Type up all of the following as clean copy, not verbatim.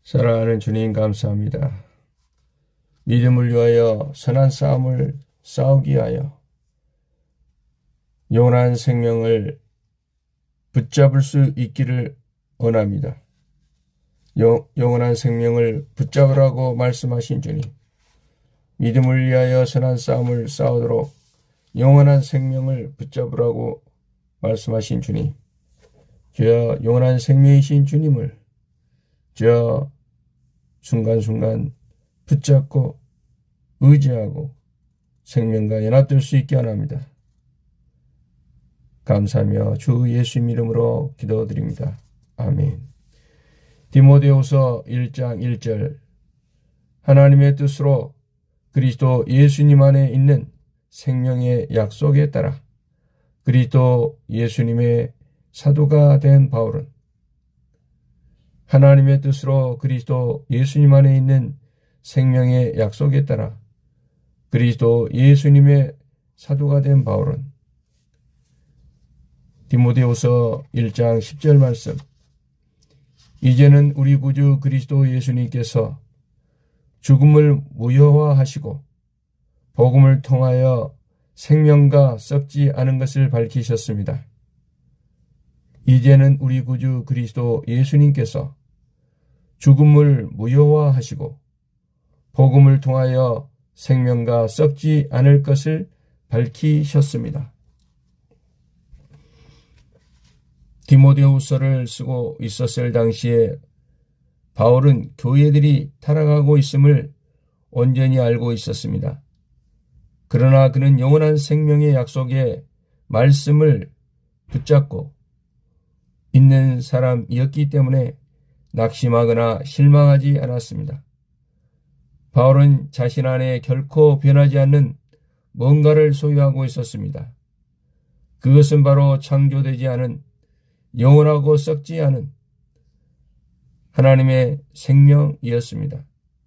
사랑하는 주님 감사합니다. 믿음을 위하여 선한 싸움을 싸우기 위하여 영원한 생명을 붙잡을 수 있기를 원합니다. 영원한 생명을 붙잡으라고 말씀하신 주님, 믿음을 위하여 선한 싸움을 싸우도록 영원한 생명을 붙잡으라고 말씀하신 주님, 주여 영원한 생명이신 주님을 주여 순간순간 붙잡고 의지하고 생명과 연합될 수 있게 원합니다. 감사하며 주 예수님 이름으로 기도드립니다. 아멘. 디모데후서 1장 1절 하나님의 뜻으로 그리스도 예수님 안에 있는 생명의 약속에 따라 그리스도 예수님의 사도가 된 바울은 하나님의 뜻으로 그리스도 예수님 안에 있는 생명의 약속에 따라 그리스도 예수님의 사도가 된 바울은 디모데후서 1장 10절 말씀, 이제는 우리 구주 그리스도 예수님께서 죽음을 무효화하시고 복음을 통하여 생명과 썩지 않은 것을 밝히셨습니다. 이제는 우리 구주 그리스도 예수님께서 죽음을 무효화하시고 복음을 통하여 생명과 썩지 않을 것을 밝히셨습니다. 디모데후서를 쓰고 있었을 당시에 바울은 교회들이 타락하고 있음을 온전히 알고 있었습니다. 그러나 그는 영원한 생명의 약속의 말씀을 붙잡고 있는 사람이었기 때문에 낙심하거나 실망하지 않았습니다. 바울은 자신 안에 결코 변하지 않는 뭔가를 소유하고 있었습니다. 그것은 바로 창조되지 않은 영원하고 썩지 않은 하나님의 생명이었습니다.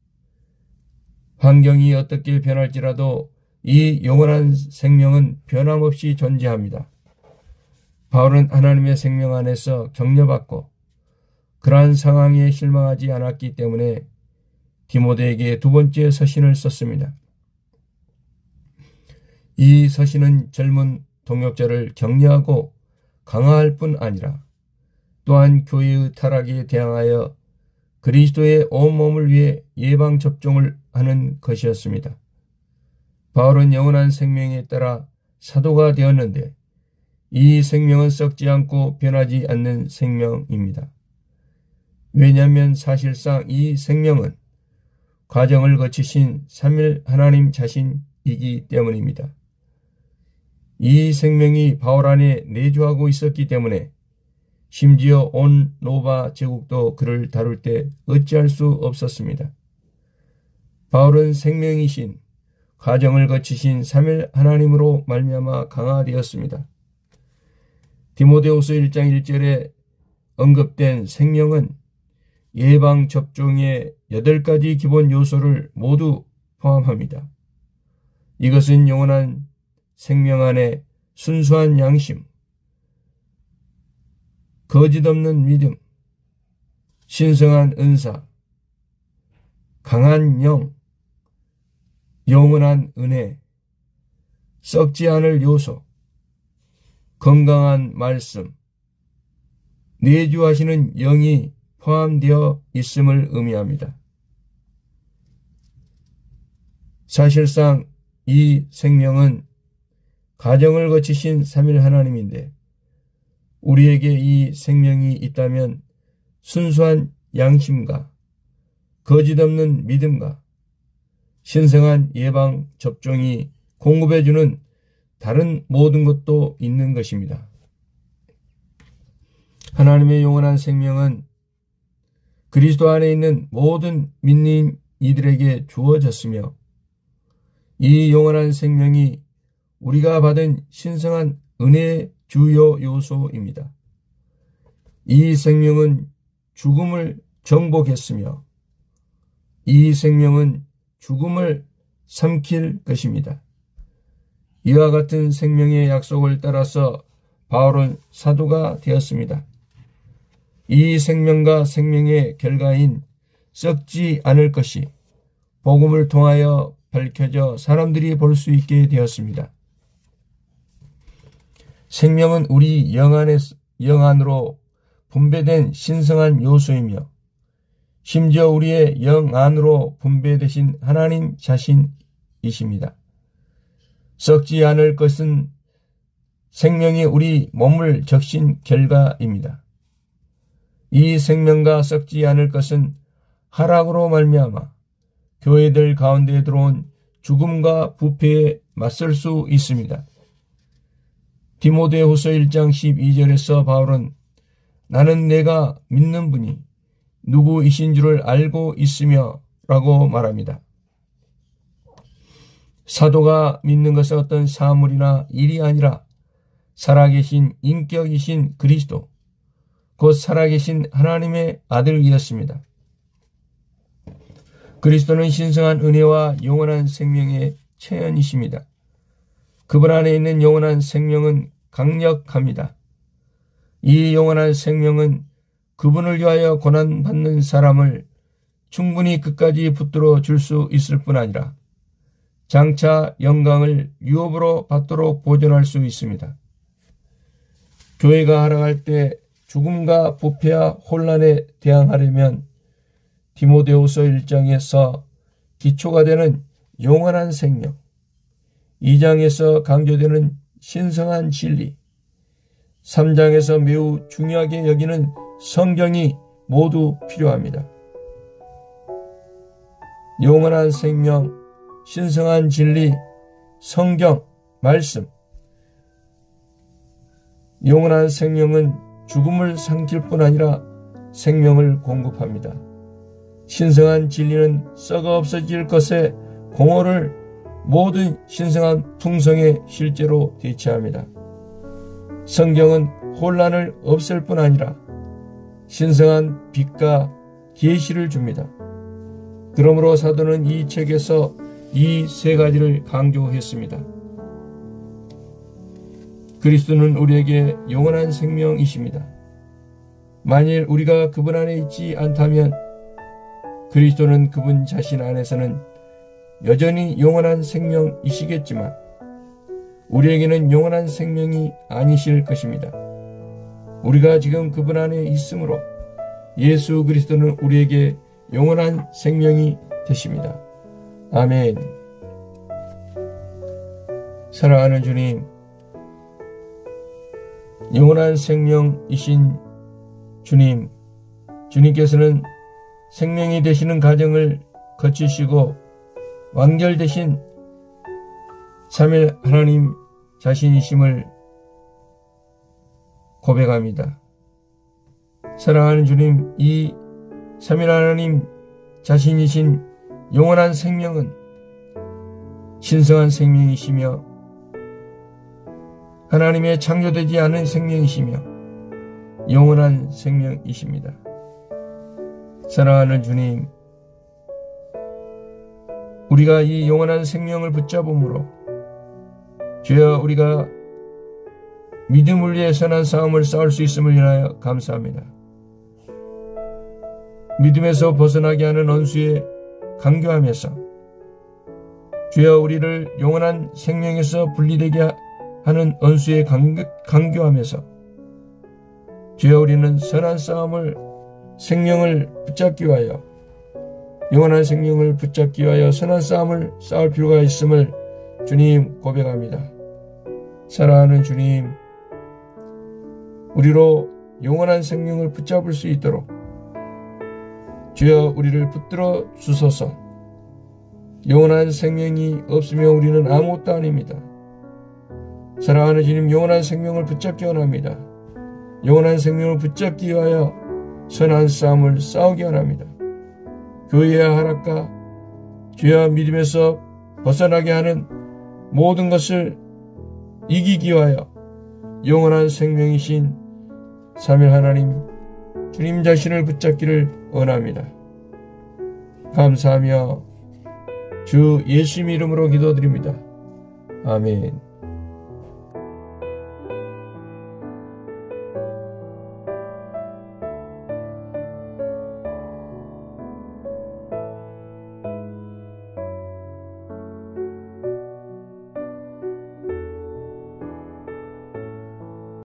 환경이 어떻게 변할지라도 이 영원한 생명은 변함없이 존재합니다. 바울은 하나님의 생명 안에서 격려받고 그러한 상황에 실망하지 않았기 때문에 디모데에게 두 번째 서신을 썼습니다. 이 서신은 젊은 동역자를 격려하고 강화할 뿐 아니라 또한 교회의 타락에 대항하여 그리스도의 온몸을 위해 예방접종을 하는 것이었습니다. 바울은 영원한 생명에 따라 사도가 되었는데 이 생명은 썩지 않고 변하지 않는 생명입니다. 왜냐하면 사실상 이 생명은 과정을 거치신 삼일 하나님 자신이기 때문입니다. 이 생명이 바울 안에 내주하고 있었기 때문에 심지어 온 로마 제국도 그를 다룰 때 어찌할 수 없었습니다. 바울은 생명이신 과정을 거치신 삼일 하나님으로 말미암아 강화되었습니다. 디모데후서 1장 1절에 언급된 생명은 예방접종의 8가지 기본 요소를 모두 포함합니다. 이것은 영원한 생명 안에 순수한 양심, 거짓 없는 믿음, 신성한 은사, 강한 영, 영원한 은혜, 썩지 않을 요소, 건강한 말씀, 내주하시는 영이 포함되어 있음을 의미합니다. 사실상 이 생명은 가정을 거치신 삼일 하나님인데 우리에게 이 생명이 있다면 순수한 양심과 거짓 없는 믿음과 신성한 예방 접종이 공급해주는 다른 모든 것도 있는 것입니다. 하나님의 영원한 생명은 그리스도 안에 있는 모든 믿는 이들에게 주어졌으며 이 영원한 생명이 우리가 받은 신성한 은혜의 주요 요소입니다. 이 생명은 죽음을 정복했으며 이 생명은 죽음을 삼킬 것입니다. 이와 같은 생명의 약속을 따라서 바울은 사도가 되었습니다. 이 생명과 생명의 결과인 썩지 않을 것이 복음을 통하여 밝혀져 사람들이 볼 수 있게 되었습니다. 생명은 우리 영 안으로 분배된 신성한 요소이며 심지어 우리의 영 안으로 분배되신 하나님 자신이십니다. 썩지 않을 것은 생명이 우리 몸을 적신 결과입니다. 이 생명과 썩지 않을 것은 하락으로 말미암아 교회들 가운데 들어온 죽음과 부패에 맞설 수 있습니다. 디모데후서 1장 12절에서 바울은 나는 내가 믿는 분이 누구이신 줄을 알고 있으며 라고 말합니다. 사도가 믿는 것은 어떤 사물이나 일이 아니라 살아계신 인격이신 그리스도, 곧 살아계신 하나님의 아들이었습니다. 그리스도는 신성한 은혜와 영원한 생명의 체현이십니다. 그분 안에 있는 영원한 생명은 강력합니다. 이 영원한 생명은 그분을 위하여 고난받는 사람을 충분히 끝까지 붙들어 줄 수 있을 뿐 아니라 장차 영광을 유업으로 받도록 보존할 수 있습니다. 교회가 하락할 때 죽음과 부패와 혼란에 대항하려면 디모데후서 1장에서 기초가 되는 영원한 생명, 2장에서 강조되는 신성한 진리, 3장에서 매우 중요하게 여기는 성경이 모두 필요합니다. 영원한 생명, 신성한 진리, 성경, 말씀. 영원한 생명은 죽음을 삼킬 뿐 아니라 생명을 공급합니다. 신성한 진리는 썩어 없어질 것의 공허를 모든 신성한 풍성의 실제로 대체합니다. 성경은 혼란을 없앨 뿐 아니라 신성한 빛과 계시를 줍니다. 그러므로 사도는 이 책에서 이 세 가지를 강조했습니다. 그리스도는 우리에게 영원한 생명이십니다. 만일 우리가 그분 안에 있지 않다면 그리스도는 그분 자신 안에서는 여전히 영원한 생명이시겠지만 우리에게는 영원한 생명이 아니실 것입니다. 우리가 지금 그분 안에 있으므로 예수 그리스도는 우리에게 영원한 생명이 되십니다. 아멘. 사랑하는 주님, 영원한 생명이신 주님, 주님께서는 생명이 되시는 과정을 거치시고 완결되신 삼위 하나님 자신이심을 고백합니다. 사랑하는 주님, 이 삼위 하나님 자신이신 영원한 생명은 신성한 생명이시며 하나님의 창조되지 않은 생명이시며 영원한 생명이십니다. 사랑하는 주님, 우리가 이 영원한 생명을 붙잡음으로 주여 우리가 믿음을 위해 선한 싸움을 싸울 수 있음을 인하여 감사합니다. 믿음에서 벗어나게 하는 원수에 강교하면서 주여 우리를 영원한 생명에서 분리되게 하는 원수에 강교하면서 주여 우리는 선한 싸움을 생명을 붙잡기 위하여 영원한 생명을 붙잡기 위하여 선한 싸움을 싸울 필요가 있음을 주님 고백합니다. 사랑하는 주님, 우리로 영원한 생명을 붙잡을 수 있도록 주여 우리를 붙들어 주소서. 영원한 생명이 없으면 우리는 아무것도 아닙니다. 사랑하는 주님, 영원한 생명을 붙잡기 원합니다. 영원한 생명을 붙잡기 위하여 선한 싸움을 싸우기 원합니다. 교회의 하락과 주여 믿음에서 벗어나게 하는 모든 것을 이기기 위하여 영원한 생명이신 삼위 하나님 주님 자신을 붙잡기를 원합니다. 감사하며 주 예수님 이름으로 기도드립니다. 아멘.